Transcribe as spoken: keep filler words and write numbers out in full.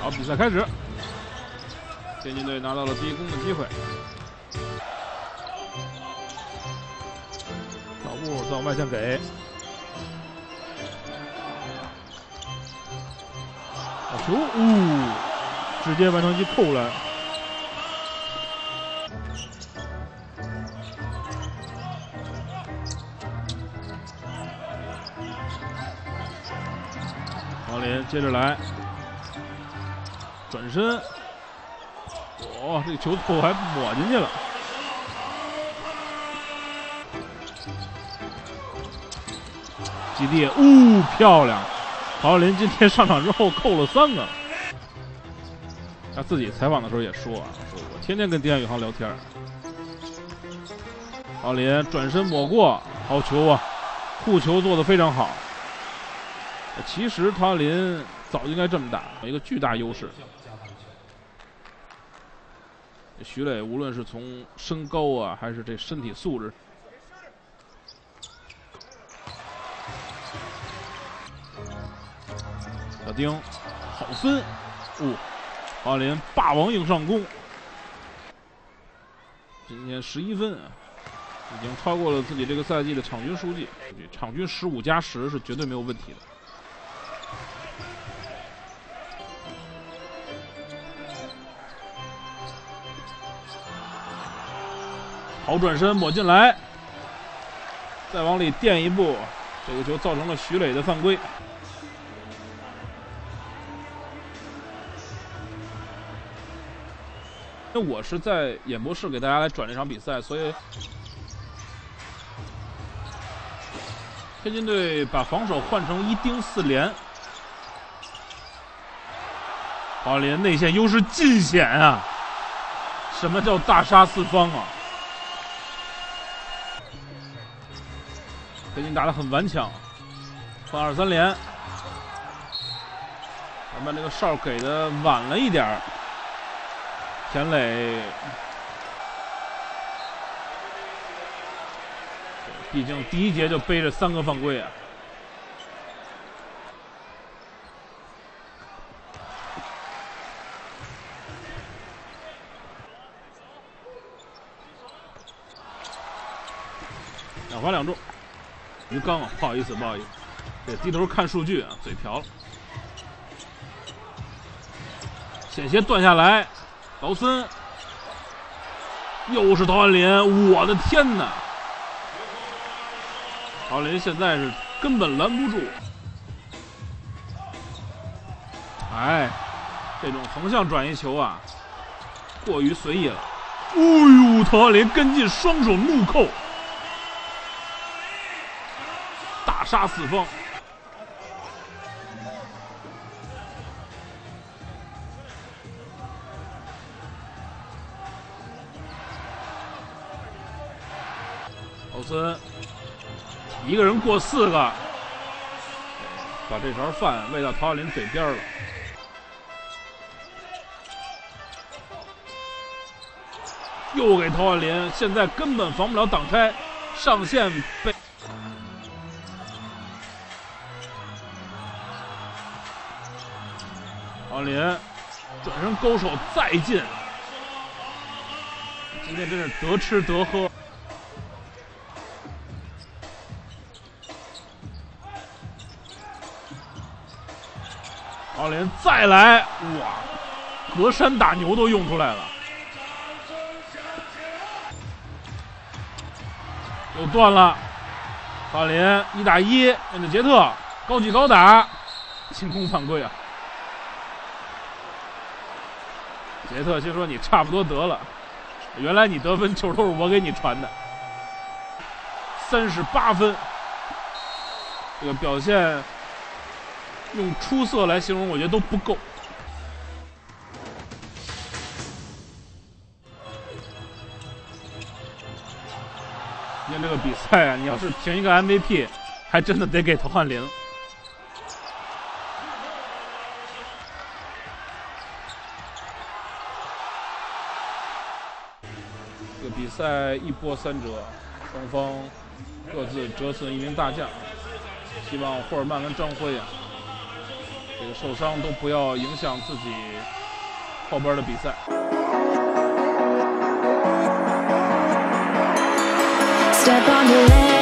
好，比赛开始，天津队拿到了第一攻的机会。脚步再往外线给，好球，呜、哦，直接完成一扣篮。王林接着来，转身，哇、哦，这个球头还抹进去了。基地，呜、哦，漂亮！郝林今天上场之后扣了三个。他自己采访的时候也说啊，说我天天跟丁彦雨航聊天。郝林转身抹过，好球啊！护球做得非常好。其实郝林早就应该这么打，一个巨大优势。徐磊无论是从身高啊，还是这身体素质，小丁好分，哦，郝林霸王硬上弓，今天十一分啊，已经超过了自己这个赛季的场均数据，场均十五加十是绝对没有问题的。好转身抹进来，再往里垫一步，这个球造成了徐磊的犯规。那我是在演播室给大家来转这场比赛，所以天津队把防守换成一盯四连。郝林内线优势尽显啊！什么叫大杀四方啊？天津打得很顽强，换二三连，咱们这个哨给的晚了一点儿。田磊，毕竟第一节就背着三个犯规啊。两罚两中。于刚啊，不好意思，不好意思，这低头看数据啊，嘴瓢了。险些断下来，劳森，又是陶汉林，我的天哪！陶汉林现在是根本拦不住。哎，这种横向转移球啊，过于随意了。哎呦，陶汉林跟进，双手怒扣。大杀四方，劳森一个人过四个，把这勺饭喂到陶汉林嘴边了。又给陶汉林，现在根本防不了挡拆，上线被。郝林转身勾手再进，今天真是得吃得喝。郝林再来，哇，隔山打牛都用出来了，又断了。郝林一打一面对杰特，高举高打，清空犯规啊！杰特心说你差不多得了，原来你得分球都是我给你传的。三十八分，这个表现用出色来形容，我觉得都不够。今天这个比赛啊，你要是评一个 M V P， 还真的得给陶汉林了。这个比赛一波三折，双方各自折损一名大将，希望霍尔曼跟张辉啊这个受伤都不要影响自己后边的比赛。 Step on the land.